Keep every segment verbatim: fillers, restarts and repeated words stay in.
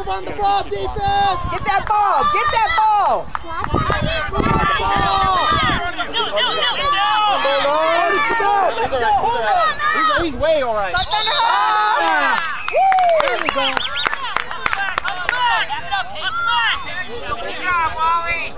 Move on the ball, defense! Get that ball! Get that ball! Move on the ball! He's, he's way all right. Ah. There we go. Good job, Wally.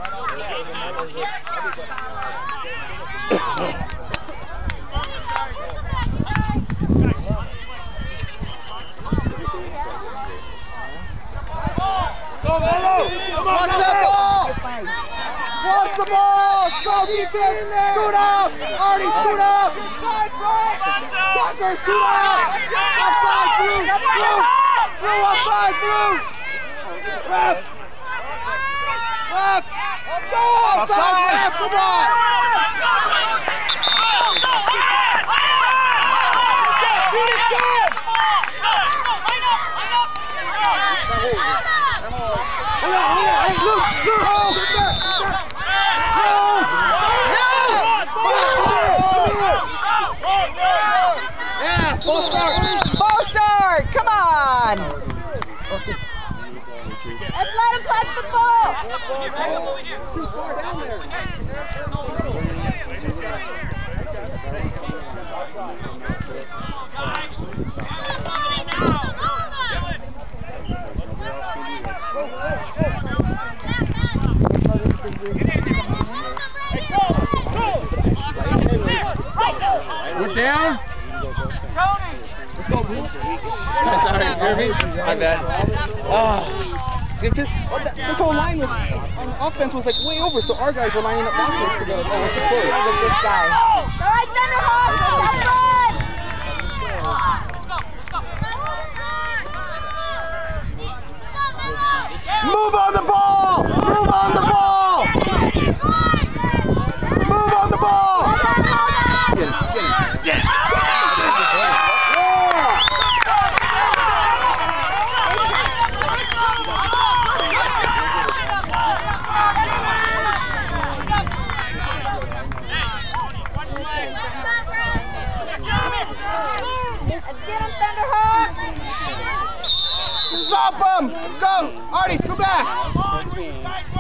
Watch that ball! Watch the ball! Show defense! Scoot up! Artie, scoot up! Side break! Tucker, scoot up! Outside, Blue! Blue! Blue, outside, Blue! Ref! Ref! Go outside, Ref! Come on! Beat it good! Hey, Luke! Luke! Oh, get there! Yeah, full start! Full start! Come on! Let's let him touch the ball! Too far down there. We're down. Tony! Let's go, Blue. Sorry, Jeremy. My bad. Oh. This, this, this whole line was, on the offense was like way over, so our guys were lining up backwards to go. Oh, what's the play? Look at this guy. All right, Thunderhawk! Have fun! Move on the ball! Move on the ball! Move on the ball! Get it, get it. Get it. Get him, Thunderhawk! Stop him! Let's go! Artie, go back!